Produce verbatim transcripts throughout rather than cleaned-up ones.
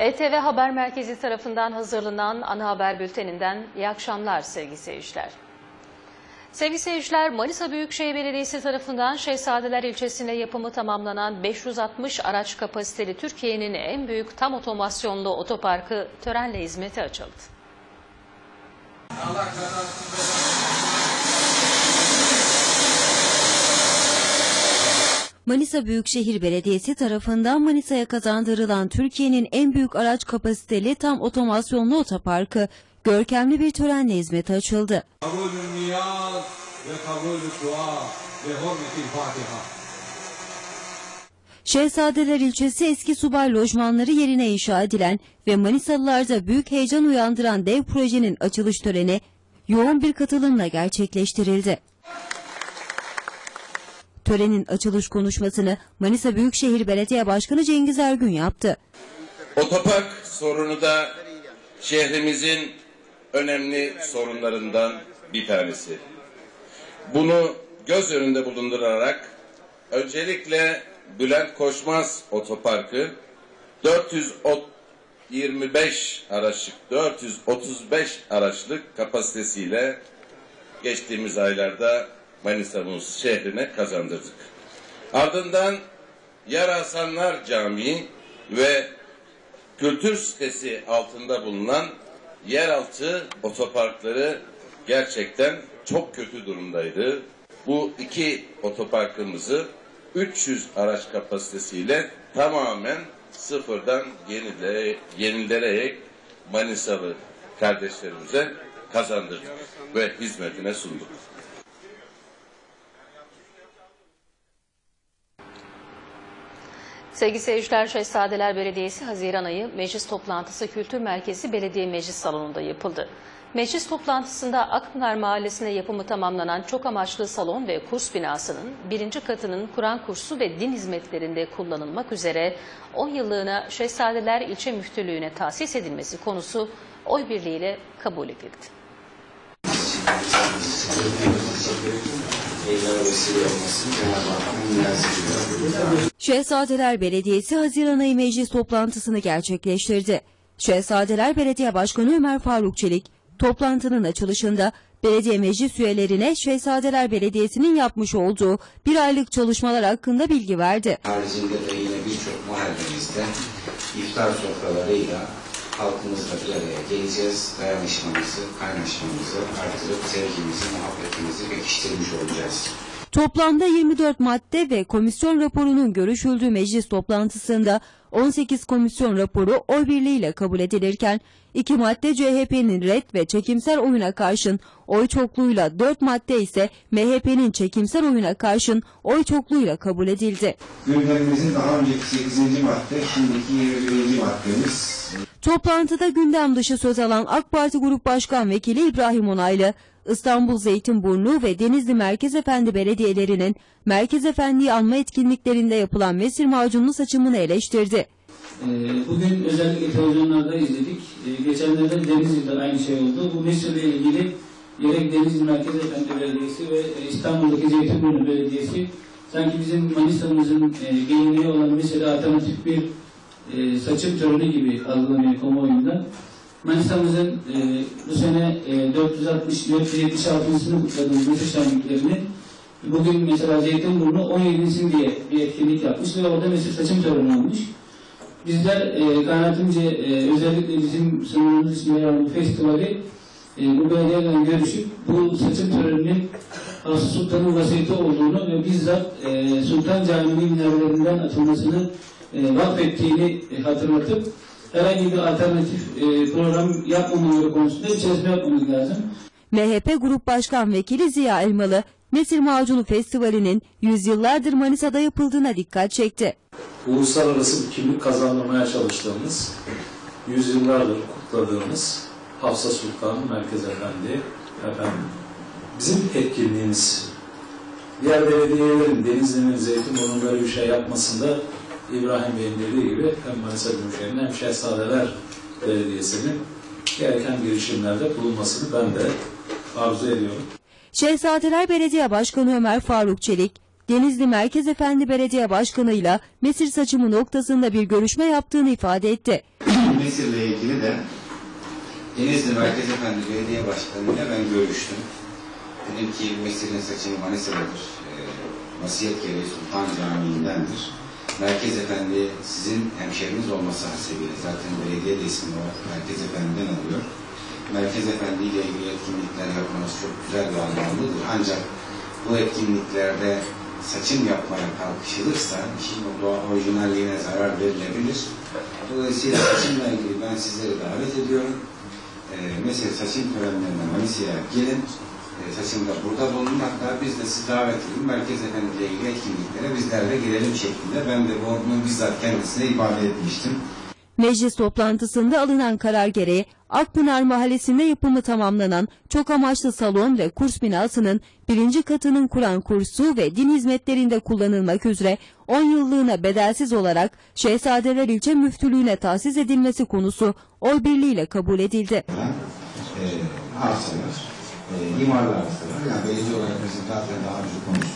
E T V Haber Merkezi tarafından hazırlanan ana haber bülteninden iyi akşamlar sevgili seyirciler. Sevgili seyirciler, Manisa Büyükşehir Belediyesi tarafından Şehzadeler ilçesinde yapımı tamamlanan beş yüz altmış araç kapasiteli Türkiye'nin en büyük tam otomasyonlu otoparkı törenle hizmete açıldı. Allah Manisa Büyükşehir Belediyesi tarafından Manisa'ya kazandırılan Türkiye'nin en büyük araç kapasiteli tam otomasyonlu otoparkı görkemli bir törenle hizmete açıldı. Şehzadeler ilçesi eski subay lojmanları yerine inşa edilen ve Manisalılarda büyük heyecan uyandıran dev projenin açılış töreni yoğun bir katılımla gerçekleştirildi. Törenin açılış konuşmasını Manisa Büyükşehir Belediye Başkanı Cengiz Ergün yaptı. Otopark sorunu da şehrimizin önemli sorunlarından bir tanesi. Bunu göz önünde bulundurarak öncelikle Bülent Koçmaz Otoparkı dört yüz yirmi beş araçlık, dört yüz otuz beş araçlık kapasitesiyle geçtiğimiz aylarda Manisa'mız şehrine kazandırdık. Ardından Yarasanlar Camii ve kültür sitesi altında bulunan yeraltı otoparkları gerçekten çok kötü durumdaydı. Bu iki otoparkımızı üç yüz araç kapasitesiyle tamamen sıfırdan yenile, yenilerek Manisalı kardeşlerimize kazandırdık ve hizmetine sunduk. Sevgili seyirciler, Şehzadeler Belediyesi Haziran ayı meclis toplantısı Kültür Merkezi Belediye Meclis Salonu'nda yapıldı. Meclis toplantısında Akpınar Mahallesi'nde yapımı tamamlanan çok amaçlı salon ve kurs binasının birinci katının Kur'an kursu ve din hizmetlerinde kullanılmak üzere on yıllığına Şehzadeler İlçe Müftülüğü'ne tahsis edilmesi konusu oy birliğiyle kabul edildi. Şehzadeler Belediyesi Haziran ayı meclis toplantısını gerçekleştirdi. Şehzadeler Belediye Başkanı Ömer Faruk Çelik, toplantının açılışında belediye meclis üyelerine Şehzadeler Belediyesi'nin yapmış olduğu bir aylık çalışmalar hakkında bilgi verdi. Haricinde de yine birçok mahallemizde iftar sofralarıyla halkımızla bir araya geleceğiz. Dayanışmamızı, kaynaşmamızı artırıp sevgimizi, muhabbetimizi pekiştirmiş olacağız. Toplamda yirmi dört madde ve komisyon raporunun görüşüldüğü meclis toplantısında on sekiz komisyon raporu oy birliğiyle kabul edilirken iki madde C H P'nin red ve çekimser oyuna karşın oy çokluğuyla, dört madde ise M H P'nin çekimser oyuna karşın oy çokluğuyla kabul edildi. Gündemimizin daha önceki sekizinci madde, şimdiki yirmi birinci maddemiz. Toplantıda gündem dışı söz alan AK Parti Grup Başkan Vekili İbrahim Onaylı, İstanbul Zeytinburnu ve Denizli Merkez Efendi belediyelerinin Merkez Efendi'yi anma etkinliklerinde yapılan mesir macunlu saçımını eleştirdi. Bugün özellikle televizyonlarda izledik. Geçenlerde Denizli'de aynı şey oldu. Bu mesirle ilgili gerek Denizli Merkez Efendi Belediyesi ve İstanbul'daki Zeytinburnu Belediyesi sanki bizim Manisa'mızın geleneği olan mesela alternatif bir saçım töreni gibi algılanıyor kamuoyunda. Manisa'mızın e, bu sene e, dört yüz altmış dört yüz yetmiş altıncısını kutladığımız mesir şenliklerini bugün mesela Zeytinburnu on yedinci diye bir etkinlik yapmış ve orada mesir saçım töreni olmuş. Bizler e, kanaatimce e, özellikle bizim sınırımız için yer alan festivali e, bu belediyeyle görüşüp bu saçım töreninin Aslı Sultan'ın vasiyeti olduğunu ve bizzat e, Sultan Camii minarelerinden atılmasını e, vakfettiğini e, hatırlatıp herhangi bir alternatif e, program yapmamaları konusunda bir çalışma yapmamız lazım. M H P Grup Başkan Vekili Ziya Elmalı, Mesir Macunu Festivali'nin yüzyıllardır Manisa'da yapıldığına dikkat çekti. Uluslararası bir kimlik kazanmaya çalıştığımız, yüzyıllardır kutladığımız Hafsa Sultan, Merkez Efendi, efendim, bizim etkinliğimiz. Diğer belediyelerin, Denizli'nin, Zeytinburnu'nun böyle bir şey yapmasında İbrahim Bey'in dediği gibi hem Manisa Büyükşehir'in hem Şehzadeler Belediyesi'nin gereken girişimlerde bulunmasını ben de arzu ediyorum. Şehzadeler Belediye Başkanı Ömer Faruk Çelik, Denizli Merkez Efendi Belediye Başkanı ile mesir saçımı noktasında bir görüşme yaptığını ifade etti. Mesir'le ilgili de Denizli Merkez Efendi Belediye Başkanı'yla ben görüştüm. Dedim ki Mesir'in seçimi Manisa'dadır. E, vasiyet gereği Sultan Camii'ndendir. Merkez Efendi sizin hemşeriniz olması hasebiyle, zaten belediye de ismini olarak Merkez Efendi'den alıyor. Merkez Efendi ile ilgili etkinlikler yapmanız çok güzel ve anlamlıdır. Ancak bu etkinliklerde saçım yapmaya kalkışılırsa işin o doğa orijinalliğine zarar verilebilir. Dolayısıyla saçımla ilgili ben sizleri davet ediyorum. Ee, mesela saçım törenlerine Manisa'ya gelin. Ee, saçım da burada bulunun. Hatta biz de sizi davet edin. Merkez Efendi ile ilgili etkinliklere bizlerle girelim şeklinde. Ben de bunu bizzat kendisine ifade etmiştim. Meclis toplantısında alınan karar gereği Akpınar Mahallesi'nde yapımı tamamlanan çok amaçlı salon ve kurs binasının birinci katının Kur'an kursu ve din hizmetlerinde kullanılmak üzere on yıllığına bedelsiz olarak Şehzadeler İlçe Müftülüğü'ne tahsis edilmesi konusu oy birliğiyle kabul edildi. E, arsalar, e, imarlı arsalar, yani belediye olarak bizim zaten daha önce konuştuk.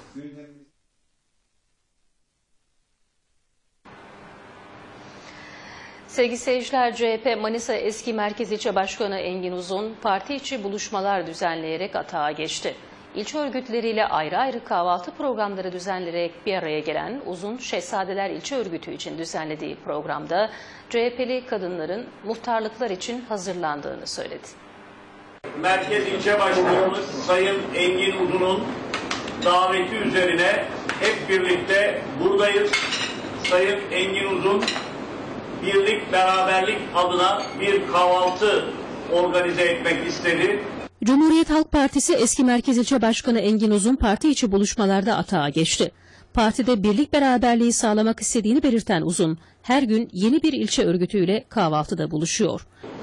Sevgili seyirciler, C H P Manisa Eski Merkez İlçe Başkanı Engin Uzun, parti içi buluşmalar düzenleyerek atağa geçti. İlçe örgütleriyle ayrı ayrı kahvaltı programları düzenleyerek bir araya gelen Uzun, Şehzadeler İlçe Örgütü için düzenlediği programda C H P'li kadınların muhtarlıklar için hazırlandığını söyledi. Merkez İlçe Başkanımız Sayın Engin Uzun'un daveti üzerine hep birlikte buradayız. Sayın Engin Uzun, birlik, beraberlik adına bir kahvaltı organize etmek istedi. Cumhuriyet Halk Partisi Eski Merkez İlçe Başkanı Engin Uzun parti içi buluşmalarda atağa geçti. Partide birlik beraberliği sağlamak istediğini belirten Uzun, her gün yeni bir ilçe örgütüyle kahvaltıda buluşuyor.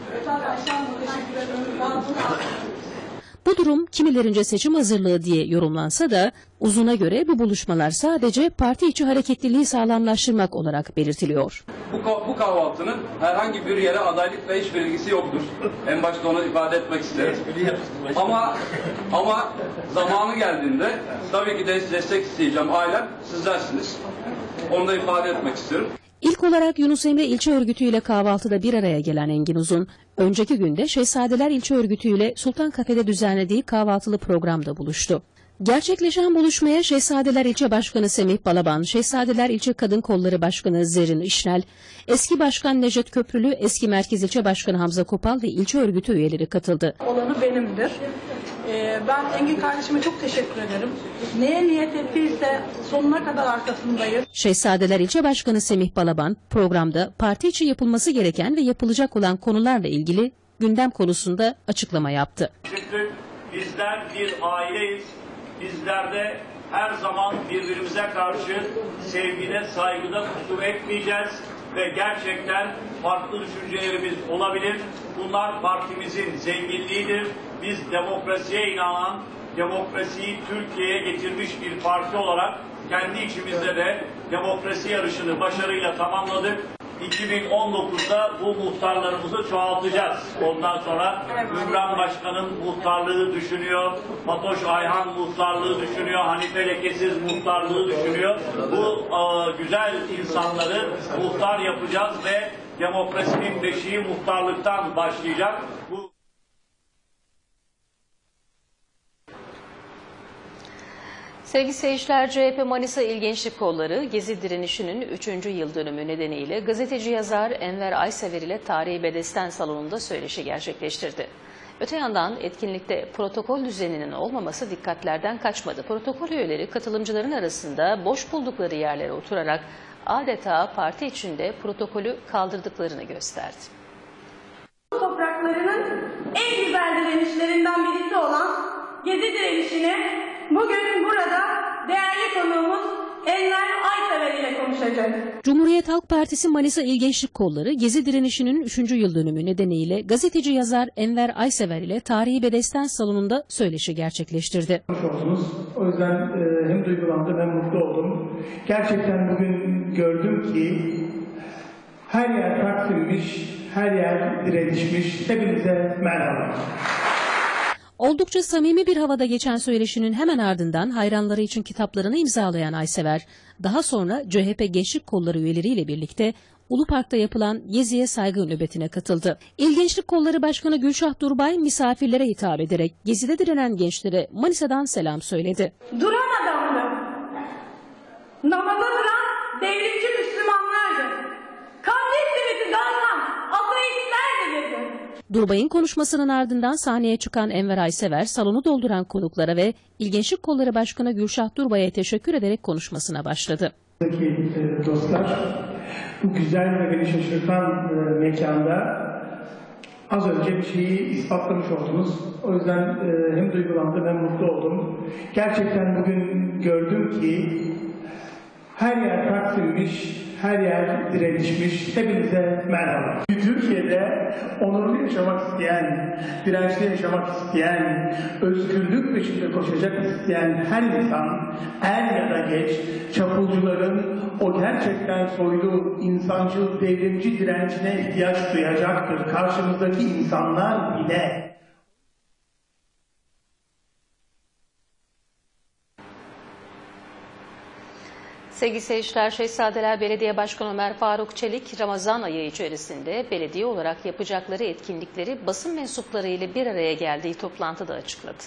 Bu durum kimilerince seçim hazırlığı diye yorumlansa da Uzun'a göre bu buluşmalar sadece parti içi hareketliliği sağlamlaştırmak olarak belirtiliyor. Bu, bu kahvaltının herhangi bir yere adaylıkla hiçbir ilgisi yoktur. En başta onu ifade etmek isterim. ama ama zamanı geldiğinde tabii ki de destek isteyeceğim. Ailem sizlersiniz. Onu da ifade etmek istiyorum. İlk olarak Yunus Emre İlçe Örgütü ile kahvaltıda bir araya gelen Engin Uzun, önceki günde Şehzadeler İlçe Örgütü ile Sultan Kafe'de düzenlediği kahvaltılı programda buluştu. Gerçekleşen buluşmaya Şehzadeler İlçe Başkanı Semih Balaban, Şehzadeler İlçe Kadın Kolları Başkanı Zerrin İşnel, Eski Başkan Necdet Köprülü, Eski Merkez İlçe Başkanı Hamza Kopal ve ilçe örgütü üyeleri katıldı. Olanı benimdir. Ee, ben Engin kardeşime çok teşekkür ederim. Neye niyet ettiyse sonuna kadar arkasındayız. Şehzadeler İlçe Başkanı Semih Balaban, programda parti için yapılması gereken ve yapılacak olan konularla ilgili gündem konusunda açıklama yaptı. Çünkü bizler bir aileyiz. Bizler de her zaman birbirimize karşı sevgide, saygıda kusur etmeyeceğiz ve gerçekten farklı düşüncelerimiz olabilir. Bunlar partimizin zenginliğidir. Biz demokrasiye inanan, demokrasiyi Türkiye'ye getirmiş bir parti olarak kendi içimizde de demokrasi yarışını başarıyla tamamladık. iki bin on dokuzda bu muhtarlarımızı çoğaltacağız. Ondan sonra Ümran Başkan'ın muhtarlığı düşünüyor, Fatoş Ayhan muhtarlığı düşünüyor, Hanife Lekesiz muhtarlığı düşünüyor. Bu e, güzel insanları muhtar yapacağız ve demokrasinin beşiği muhtarlıktan başlayacak. Bu Sevgili seyirciler, C H P Manisa İl Gençlik Kolları Gezi direnişinin üçüncü yıl dönümü nedeniyle gazeteci yazar Enver Aysever ile Tarihi Bedesten Salonu'nda söyleşi gerçekleştirdi. Öte yandan etkinlikte protokol düzeninin olmaması dikkatlerden kaçmadı. Protokol üyeleri katılımcıların arasında boş buldukları yerlere oturarak adeta parti içinde protokolü kaldırdıklarını gösterdi. Topraklarının en güzel direnişlerinden birisi olan Gezi direnişini bugün burada değerli konuğumuz Enver Aysever ile konuşacağız. Cumhuriyet Halk Partisi Manisa İl Gençlik Kolları Gezi direnişinin üçüncü yıl dönümü nedeniyle gazeteci yazar Enver Aysever ile Tarihi Bedesten Salonu'nda söyleşi gerçekleştirdi. O yüzden e, hem duygulandım hem mutlu oldum. Gerçekten bugün gördüm ki her yer Taksim'miş, her yer direnişmiş. Hepinize merhaba. Oldukça samimi bir havada geçen söyleşinin hemen ardından hayranları için kitaplarını imzalayan Aysever, daha sonra C H P Gençlik Kolları üyeleriyle birlikte Ulu Park'ta yapılan Gezi'ye saygı nöbetine katıldı. İl Gençlik Kolları Başkanı Gülşah Durbay misafirlere hitap ederek Gezi'de direnen gençlere Manisa'dan selam söyledi. Duran adamdı. Namaza duran devletçi Müslümanlardı. Kandil simidi dağıtan ateistler de girdi. Durbay'ın konuşmasının ardından sahneye çıkan Enver Aysever salonu dolduran konuklara ve İl Gençlik Kolları Başkanı Gülşah Durbay'a teşekkür ederek konuşmasına başladı. Dostlar, bu güzel ve beni şaşırtan e, mekanda az önce bir şeyi ispatlamış oldunuz. O yüzden e, hem duygulandım hem mutlu oldum. Gerçekten bugün gördüm ki her yer Taksim'miş, her yer direnişmiş. Hepinize merhaba. Türkiye'de onurlu yaşamak isteyen, dirençli yaşamak isteyen, özgürlük peşinde koşacak isteyen her insan er ya da geç çapulcuların o gerçekten soylu, insancıl, devrimci direncine ihtiyaç duyacaktır. Karşımızdaki insanlar bile. Sevgili seyirciler, Şehzadeler Belediye Başkanı Ömer Faruk Çelik, Ramazan ayı içerisinde belediye olarak yapacakları etkinlikleri basın mensupları ile bir araya geldiği toplantıda açıkladı.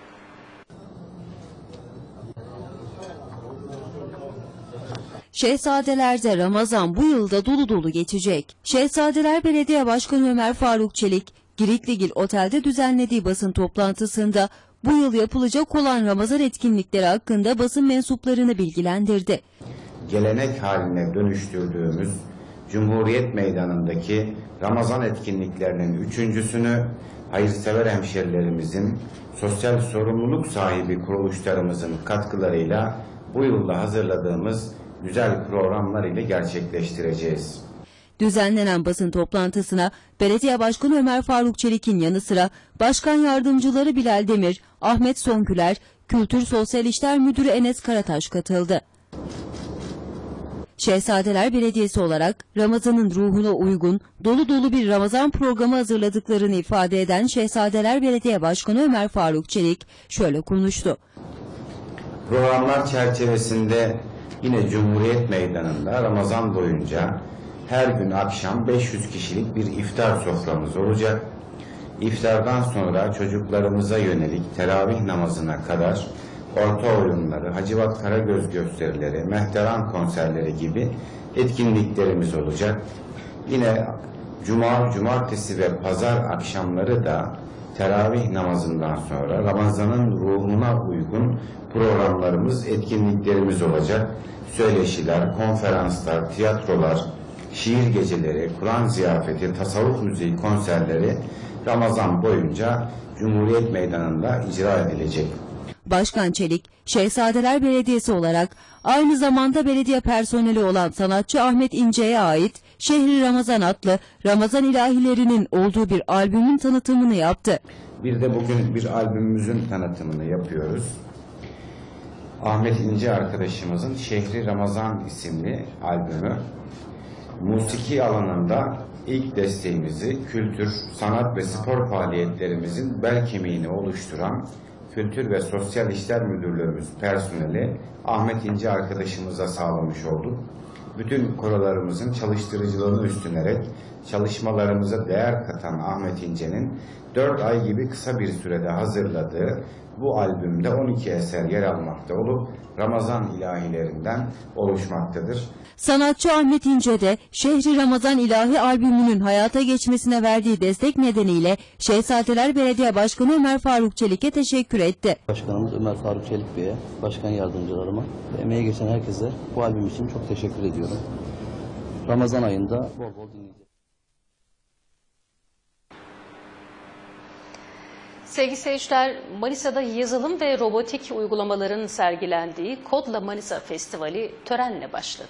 Şehzadeler'de Ramazan bu yılda dolu dolu geçecek. Şehzadeler Belediye Başkanı Ömer Faruk Çelik, Giritligil Otel'de düzenlediği basın toplantısında bu yıl yapılacak olan Ramazan etkinlikleri hakkında basın mensuplarını bilgilendirdi. Gelenek haline dönüştürdüğümüz Cumhuriyet Meydanı'ndaki Ramazan etkinliklerinin üçüncüsünü hayırsever hemşerilerimizin, sosyal sorumluluk sahibi kuruluşlarımızın katkılarıyla bu yılda hazırladığımız güzel programlar ile gerçekleştireceğiz. Düzenlenen basın toplantısına Belediye Başkanı Ömer Faruk Çelik'in yanı sıra Başkan Yardımcıları Bilal Demir, Ahmet Songüler, Kültür Sosyal İşler Müdürü Enes Karataş katıldı. Şehzadeler Belediyesi olarak Ramazan'ın ruhuna uygun dolu dolu bir Ramazan programı hazırladıklarını ifade eden Şehzadeler Belediye Başkanı Ömer Faruk Çelik şöyle konuştu. Programlar çerçevesinde yine Cumhuriyet Meydanı'nda Ramazan boyunca her gün akşam beş yüz kişilik bir iftar soframız olacak. İftardan sonra çocuklarımıza yönelik teravih namazına kadar orta oyunları, Hacivat Karagöz gösterileri, mehteran konserleri gibi etkinliklerimiz olacak. Yine Cuma, Cumartesi ve Pazar akşamları da teravih namazından sonra Ramazan'ın ruhuna uygun programlarımız, etkinliklerimiz olacak. Söyleşiler, konferanslar, tiyatrolar, şiir geceleri, Kur'an ziyafeti, tasavvuf müziği konserleri Ramazan boyunca Cumhuriyet Meydanı'nda icra edilecek. Başkan Çelik, Şehzadeler Belediyesi olarak aynı zamanda belediye personeli olan sanatçı Ahmet İnce'ye ait Şehri Ramazan adlı Ramazan ilahilerinin olduğu bir albümün tanıtımını yaptı. Bir de bugün bir albümümüzün tanıtımını yapıyoruz. Ahmet İnce arkadaşımızın Şehri Ramazan isimli albümü. Musiki alanında ilk desteğimizi kültür, sanat ve spor faaliyetlerimizin bel kemiğini oluşturan Kültür ve Sosyal İşler Müdürlüğümüz personeli Ahmet İnce arkadaşımıza sağlamış olduk. Bütün korolarımızın çalıştırıcılığını üstlenerek çalışmalarımıza değer katan Ahmet İnce'nin dört ay gibi kısa bir sürede hazırladığı bu albümde on iki eser yer almakta olup Ramazan ilahilerinden oluşmaktadır. Sanatçı Ahmet İnce de Şehri Ramazan İlahi albümünün hayata geçmesine verdiği destek nedeniyle Şehzadeler Belediye Başkanı Ömer Faruk Çelik'e teşekkür etti. Başkanımız Ömer Faruk Çelik Bey'e, başkan yardımcılarıma ve emeğe geçen herkese bu albüm için çok teşekkür ediyorum. Ramazan ayında bol bol dinleyeceğiz. Sevgili seyirciler, Manisa'da yazılım ve robotik uygulamaların sergilendiği Kodla Manisa Festivali törenle başladı.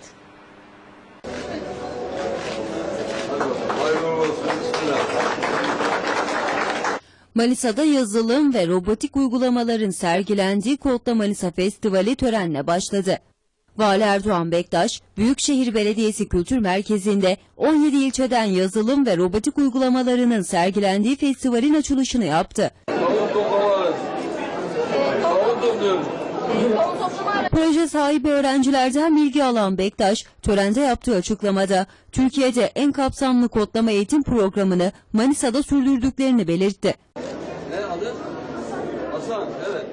Manisa'da yazılım ve robotik uygulamaların sergilendiği Kodla Manisa Festivali törenle başladı. Vali Erdoğan Bektaş, Büyükşehir Belediyesi Kültür Merkezi'nde on yedi ilçeden yazılım ve robotik uygulamalarının sergilendiği festivalin açılışını yaptı. Proje sahibi öğrencilerden bilgi alan Bektaş, törende yaptığı açıklamada Türkiye'de en kapsamlı kodlama eğitim programını Manisa'da sürdürdüklerini belirtti. Ne adı? Hasan, evet.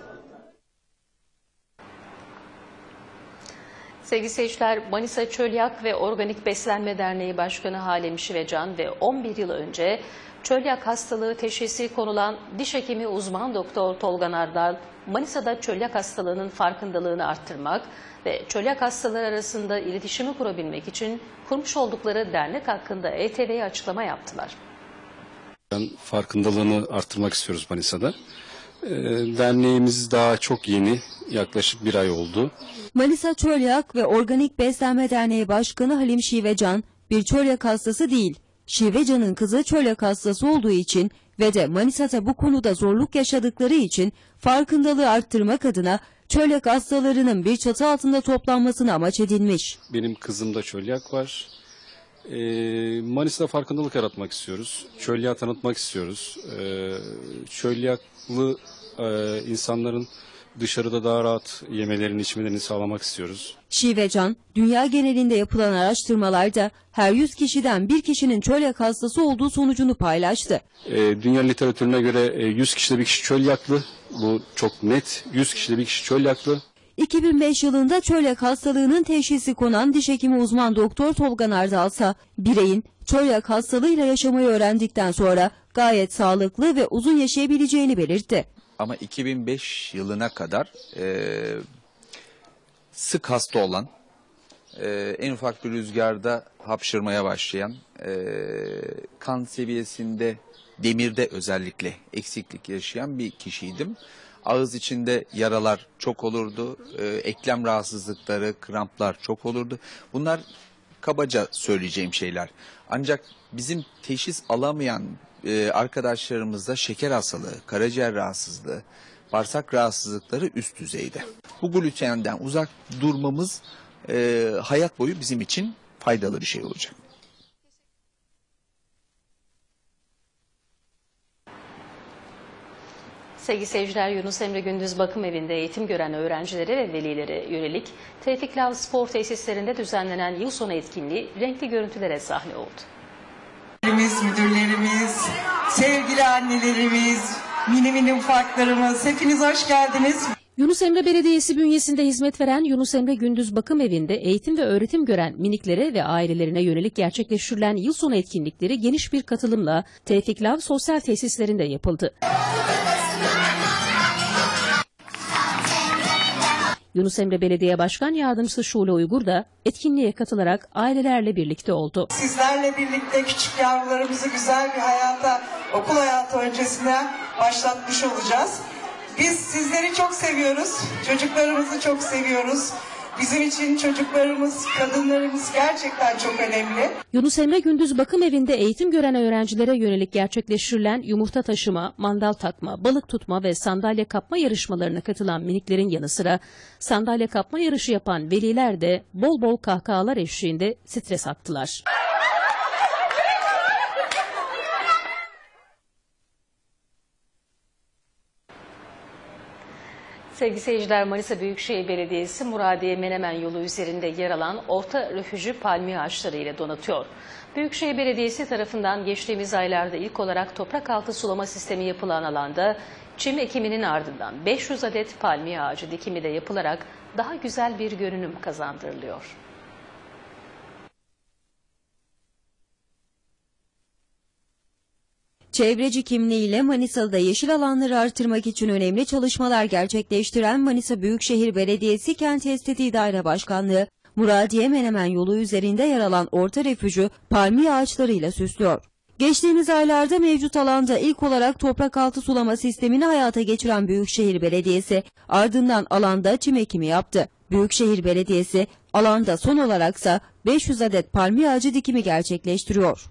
Sevgili seyirciler, Manisa Çölyak ve Organik Beslenme Derneği Başkanı Halem Şivecan ve on bir yıl önce çölyak hastalığı teşhisi konulan diş hekimi uzman doktor Tolga Nardal, Manisa'da çölyak hastalığının farkındalığını arttırmak ve çölyak hastaları arasında iletişimi kurabilmek için kurmuş oldukları dernek hakkında E T V'ye açıklama yaptılar. Farkındalığını arttırmak istiyoruz Manisa'da. Derneğimiz daha çok yeni, yaklaşık bir ay oldu. Manisa Çölyak ve Organik Beslenme Derneği Başkanı Halim Şivecan bir çölyak hastası değil. Şivecan'ın kızı çölyak hastası olduğu için ve de Manisa'da bu konuda zorluk yaşadıkları için farkındalığı arttırmak adına çölyak hastalarının bir çatı altında toplanmasını amaç edinmiş. Benim kızımda çölyak var. Ee, Manisa'da farkındalık yaratmak istiyoruz. Çölyağı tanıtmak istiyoruz. Ee, çölyaklı e, insanların dışarıda daha rahat yemelerini, içmelerini sağlamak istiyoruz. Şivecan, dünya genelinde yapılan araştırmalarda her yüz kişiden bir kişinin çölyak hastası olduğu sonucunu paylaştı. Ee, dünya literatürüne göre yüz kişide bir kişi çölyaklı. Bu çok net. yüz kişide bir kişi çölyaklı. iki bin beş yılında çölyak hastalığının teşhisi konan diş hekimi uzman doktor Tolga Nardal ise bireyin çölyak hastalığıyla yaşamayı öğrendikten sonra gayet sağlıklı ve uzun yaşayabileceğini belirtti. Ama iki bin beş yılına kadar e, sık hasta olan, e, en ufak bir rüzgarda hapşırmaya başlayan, e, kan seviyesinde demirde özellikle eksiklik yaşayan bir kişiydim. Ağız içinde yaralar çok olurdu, e, eklem rahatsızlıkları, kramplar çok olurdu. Bunlar kabaca söyleyeceğim şeyler. Ancak bizim teşhis alamayan e, arkadaşlarımızda şeker hastalığı, karaciğer rahatsızlığı, bağırsak rahatsızlıkları üst düzeyde. Bu glutenden uzak durmamız e, hayat boyu bizim için faydalı bir şey olacak. Sevgili seyirciler, Yunus Emre Gündüz Bakım Evi'nde eğitim gören öğrencilere ve velilere yönelik Tevfik Lav Spor Tesislerinde düzenlenen yıl sonu etkinliği renkli görüntülere sahne oldu. Müdürlerimiz, sevgili annelerimiz, mini mini ufaklarımız, hepiniz hoş geldiniz. Yunus Emre Belediyesi bünyesinde hizmet veren Yunus Emre Gündüz Bakım Evi'nde eğitim ve öğretim gören miniklere ve ailelerine yönelik gerçekleştirilen yıl sonu etkinlikleri geniş bir katılımla Tevfik Lav sosyal tesislerinde yapıldı. Yunus Emre Belediye Başkan Yardımcısı Şule Uygur da etkinliğe katılarak ailelerle birlikte oldu. Sizlerle birlikte küçük yavrularımızı güzel bir hayata, okul hayatı öncesine başlatmış olacağız. Biz sizleri çok seviyoruz, çocuklarımızı çok seviyoruz. Bizim için çocuklarımız, kadınlarımız gerçekten çok önemli. Yunus Emre Gündüz Bakım Evi'nde eğitim gören öğrencilere yönelik gerçekleştirilen yumurta taşıma, mandal takma, balık tutma ve sandalye kapma yarışmalarına katılan miniklerin yanı sıra sandalye kapma yarışı yapan veliler de bol bol kahkahalar eşliğinde stres attılar. Sevgili seyirciler, Manisa Büyükşehir Belediyesi Muradiye Menemen yolu üzerinde yer alan orta refüjü palmiye ağaçları ile donatıyor. Büyükşehir Belediyesi tarafından geçtiğimiz aylarda ilk olarak toprak altı sulama sistemi yapılan alanda çim ekiminin ardından beş yüz adet palmiye ağacı dikimi de yapılarak daha güzel bir görünüm kazandırılıyor. Çevreci kimliğiyle Manisa'da yeşil alanları artırmak için önemli çalışmalar gerçekleştiren Manisa Büyükşehir Belediyesi Kent Estetiği Daire Başkanlığı, Muradiye Menemen yolu üzerinde yer alan orta refüjü palmiye ağaçlarıyla süslüyor. Geçtiğimiz aylarda mevcut alanda ilk olarak toprak altı sulama sistemini hayata geçiren Büyükşehir Belediyesi, ardından alanda çim ekimi yaptı. Büyükşehir Belediyesi, alanda son olaraksa beş yüz adet palmiye ağacı dikimi gerçekleştiriyor.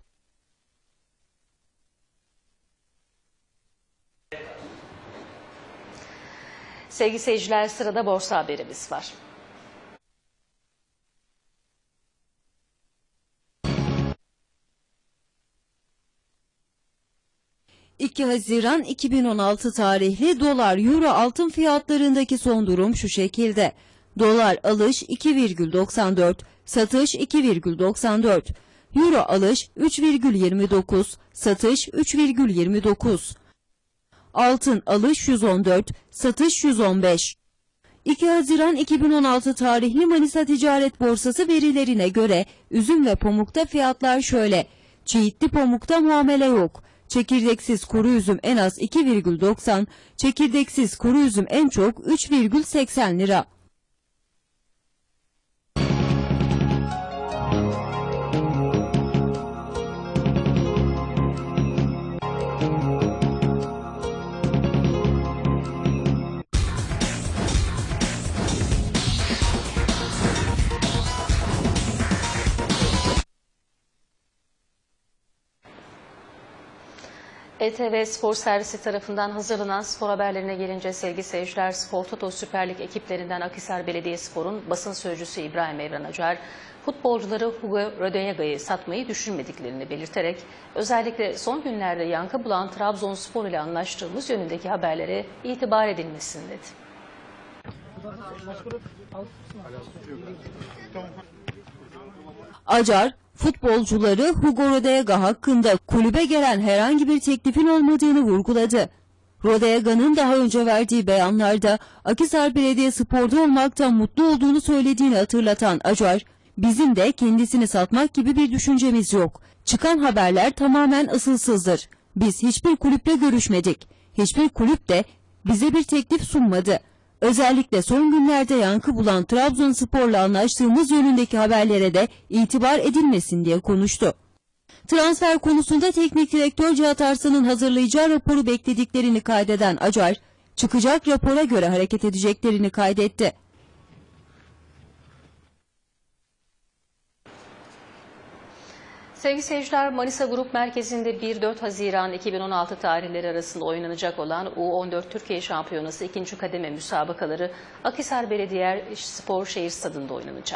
Sevgili seyirciler, sırada borsa haberimiz var. iki Haziran iki bin on altı tarihli dolar, euro, altın fiyatlarındaki son durum şu şekilde. Dolar alış iki virgül doksan dört, satış iki virgül doksan dört. Euro alış üç virgül yirmi dokuz, satış üç virgül yirmi dokuz. Altın alış yüz on dört, satış yüz on beş. iki Haziran iki bin on altı tarihli Manisa Ticaret Borsası verilerine göre üzüm ve pamukta fiyatlar şöyle. Çiğitli pamukta muamele yok. Çekirdeksiz kuru üzüm en az iki virgül doksan, çekirdeksiz kuru üzüm en çok üç virgül seksen lira. E T V Spor Servisi tarafından hazırlanan spor haberlerine gelince sevgili seyirciler, Spor Toto Süper Lig ekiplerinden Akhisar Belediyespor'un basın sözcüsü İbrahim Evren Acar, futbolcuları Hugo Rodallega'yı satmayı düşünmediklerini belirterek özellikle son günlerde yankı bulan Trabzonspor ile anlaştığımız yönündeki haberlere itibar edilmesini dedi. Acar, futbolcuları Hugo Rodallega hakkında kulübe gelen herhangi bir teklifin olmadığını vurguladı. Rodallega'nın daha önce verdiği beyanlarda Akhisar Belediyespor'da olmaktan mutlu olduğunu söylediğini hatırlatan Acar, bizim de kendisini satmak gibi bir düşüncemiz yok. Çıkan haberler tamamen asılsızdır. Biz hiçbir kulüple görüşmedik. Hiçbir kulüp de bize bir teklif sunmadı. Özellikle son günlerde yankı bulan Trabzonspor'la anlaştığımız yönündeki haberlere de itibar edilmesin diye konuştu. Transfer konusunda teknik direktör Cihat Arslan'ın hazırlayacağı raporu beklediklerini kaydeden Acar, çıkacak rapora göre hareket edeceklerini kaydetti. Sevgili seyirciler, Manisa Grup Merkezi'nde bir dört Haziran iki bin on altı tarihleri arasında oynanacak olan U on dört Türkiye Şampiyonası ikinci kademe müsabakaları Akhisar Belediyespor Şehir Stadı'nda oynanacak.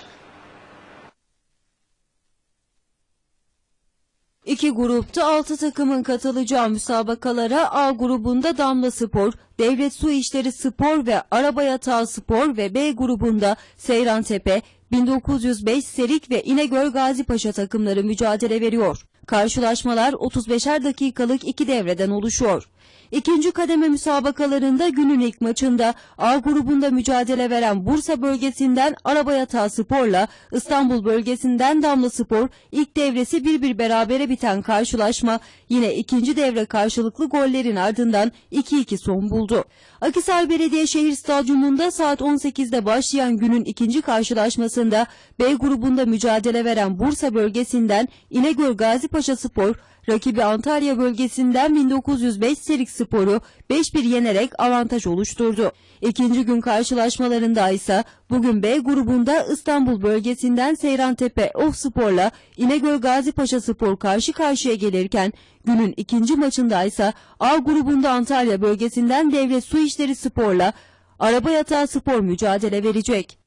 İki grupta altı takımın katılacağı müsabakalara A grubunda Damla Spor, Devlet Su İşleri Spor ve Araba Yatağı Spor ve B grubunda Seyrantepe, bin dokuz yüz beş Serik ve İnegöl Gazipaşa takımları mücadele veriyor. Karşılaşmalar otuz beşer dakikalık iki devreden oluşuyor. İkinci kademe müsabakalarında günün ilk maçında A grubunda mücadele veren Bursa bölgesinden Araba Yatağı Spor'la İstanbul bölgesinden Damla Spor ilk devresi bir bir berabere biten karşılaşma yine ikinci devre karşılıklı gollerin ardından iki iki son buldu. Akhisar Belediye Şehir Stadyumunda saat on sekizde başlayan günün ikinci karşılaşmasında B grubunda mücadele veren Bursa bölgesinden İnegöl Gazipaşa Spor, rakibi Antalya bölgesinden bin dokuz yüz beş Serik Spor'u beş bir yenerek avantaj oluşturdu. İkinci gün karşılaşmalarında ise bugün B grubunda İstanbul bölgesinden Seyrantepe Of Spor'la İnegöl Gazipaşa Spor karşı karşıya gelirken günün ikinci maçında ise A grubunda Antalya bölgesinden Devlet Su İşleri Spor'la Araba Yatağı Spor mücadele verecek.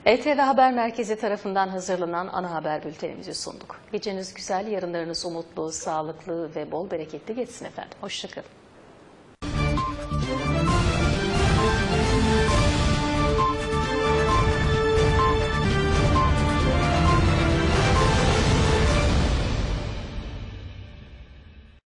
E T V Haber Merkezi tarafından hazırlanan ana haber bültenimizi sunduk. Geceniz güzel, yarınlarınız umutlu, sağlıklı ve bol bereketli geçsin efendim. Hoşça kalın.